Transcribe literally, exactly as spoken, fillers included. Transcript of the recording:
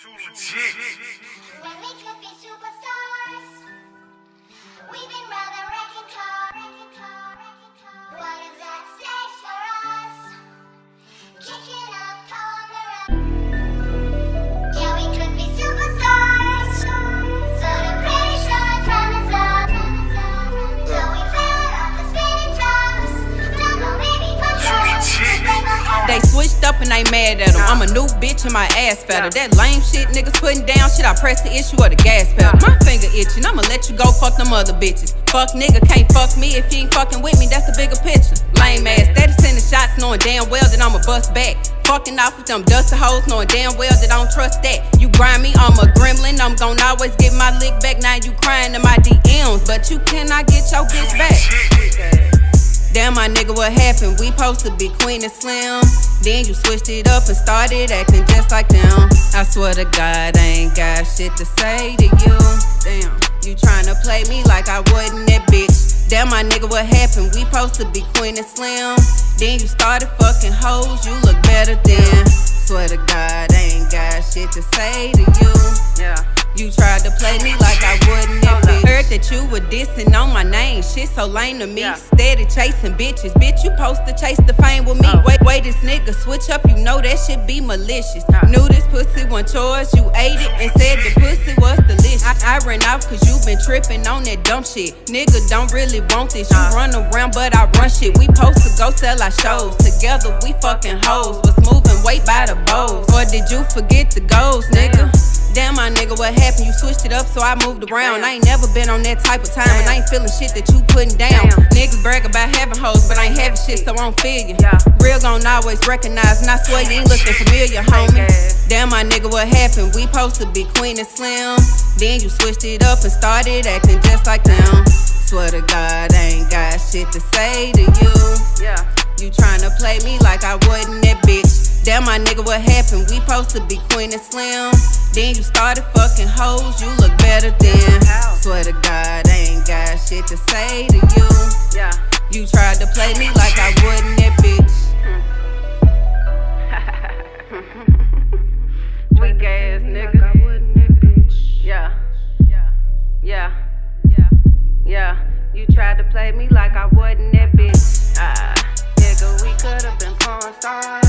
Too legit. When we could be superstars, we've been rather wrecking car. What is at stake for us? Kicking up Palmera. Yeah, we could be superstars. So the pressure time is up. So we fell off the spinning tops. Don't know, baby, come on. They switched up and they mad at them. I'm a new bitch and my ass fatter. That lame shit niggas putting down shit, I press the issue of the gas pedal. My finger itching, I'ma let you go fuck them other bitches. Fuck nigga, can't fuck me if you ain't fucking with me, that's the bigger picture. Lame ass, steady sending shots knowing damn well that I'ma bust back. Fucking off with them dusty hoes knowing damn well that I don't trust that. You grind me, I'm a gremlin, I'm gon' always get my lick back. Now you crying in my D Ms, but you cannot get your bitch back. Damn, my nigga, what happened? We supposed to be Queen and Slim. Then you switched it up and started acting just like them. I swear to God, I ain't got shit to say to you. Damn, you tryna play me like I wasn't that bitch. Damn, my nigga, what happened? We supposed to be Queen and Slim. Then you started fucking hoes, you look better then. Swear to God, I ain't got shit to say to you. Yeah. You tried to play me like I wouldn't that bitch. Heard that you were dissing on my name. Shit so lame to me. Yeah. Steady chasing bitches. Bitch, you supposed to chase the fame with me. Oh. Wait, wait, this nigga switch up. You know that shit be malicious. Oh. Knew this pussy wasn't yours. You ate it and said the pussy was delicious. I, I ran off cause you been tripping on that dumb shit. Nigga don't really want this. You oh. run around but I run shit. We supposed to go sell our shows. Together we fucking hoes. Was moving weight by the bowls. Or did you forget the goals, nigga? Damn, my nigga, what happened? You switched it up, so I moved around. Damn. I ain't never been on that type of time, and I ain't feeling shit that you putting down. Damn. Niggas brag about having hoes, but I ain't having shit, so I don't feel you. Yeah. Real gon' always recognize, and I swear you ain't looking familiar, homie. Damn, my nigga, what happened? We supposed to be Queen and Slim. Then you switched it up and started acting just like them. Swear to God, I ain't got shit to say to you. Yeah. You tryna play me like I wasn't that bitch. Damn, my nigga, what happened? We supposed to be Queen and Slim. Then you started fucking hoes, you look better then. Swear to God, I ain't got shit to say to you. Yeah. You tried to play me like I wasn't that bitch. Weak ass nigga. Like I wasn't that bitch. Yeah. Yeah. Yeah. Yeah. Yeah. You tried to play me like I wasn't that bitch. Ah, nigga, we could've been porn stars.